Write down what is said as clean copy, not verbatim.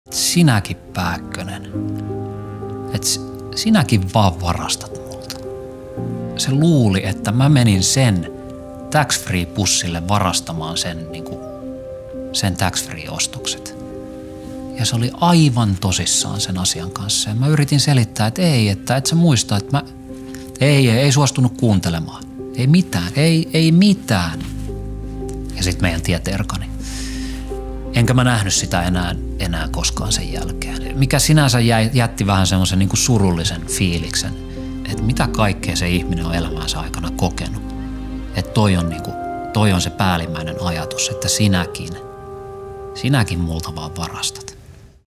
Sinäkin Pääkkönen, että sinäkin vaan varastat multa. Se luuli, että mä menin sen tax-free-pussille varastamaan sen tax-free-ostokset. Ja se oli aivan tosissaan sen asian kanssa. Ja mä yritin selittää, että ei, että et sä muista, että mä... Ei suostunut kuuntelemaan. Ei mitään. Ja sit meidän tiet erkani. Enkä mä nähnyt sitä enää koskaan sen jälkeen. Mikä sinänsä jätti vähän semmoisen niin kuin surullisen fiiliksen, että mitä kaikkea se ihminen on elämänsä aikana kokenut. Että toi on se päällimmäinen ajatus, että sinäkin multa vaan varastat.